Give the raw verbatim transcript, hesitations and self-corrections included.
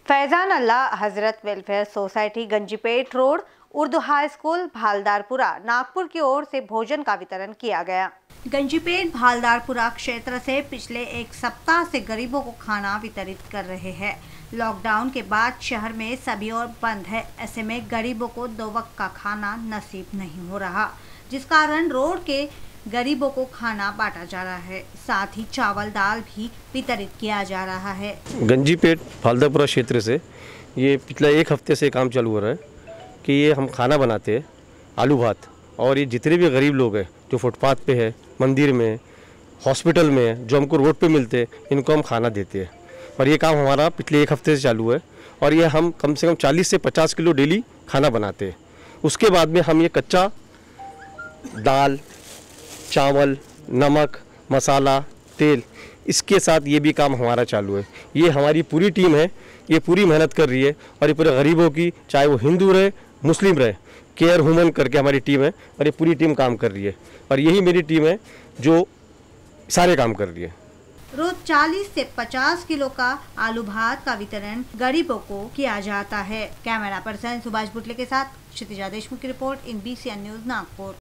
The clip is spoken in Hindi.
Faizan Allah Hazrat welfare society Ganjipeth road Urdu high school Bhaldarpura Nagpur की ओर से भोजन का वितरण किया गया। गंजीपेट भालदारपुरा क्षेत्र से पिछले एक सप्ताह से गरीबों को खाना वितरित कर रहे हैं। लॉकडाउन के बाद शहर में सभी और बंद है, ऐसे में गरीबों को दो वक्त का खाना नसीब नहीं हो रहा, जिस कारण रोड के गरीबों को खाना बांटा जा रहा है। साथ ही चावल दाल भी वितरित किया जा रहा है। गंजीपेट भालदारपुरा क्षेत्र से ये पिछला एक हफ्ते से काम चालू हो रहा है कि ये हम खाना बनाते हैं, आलू भात, और ये जितने भी गरीब लोग हैं जो फुटपाथ पे है, मंदिर में, हॉस्पिटल में, जो हमको रोड पे मिलते हैं, इनको हम खाना देते हैं। और ये काम हमारा पिछले एक हफ्ते से चालू है और ये हम कम से कम चालीस से पचास किलो डेली खाना बनाते हैं। उसके बाद में हम ये कच्चा दाल, चावल, नमक, मसाला, तेल, इसके साथ ये भी काम हमारा चालू है। ये हमारी पूरी टीम है, ये पूरी मेहनत कर रही है और ये पूरे गरीबों की, चाहे वो हिंदू रहे, मुस्लिम रहे, केयर वुमन करके हमारी टीम है और ये पूरी टीम काम कर रही है। और यही मेरी टीम है जो सारे काम कर रही है। रोज चालीस से पचास किलो का आलू भात का वितरण गरीबों को किया जाता है। कैमरा पर्सन सुभाष बुटले के साथ क्षितिजा देशमुख की report, I N B C N news Nagpur.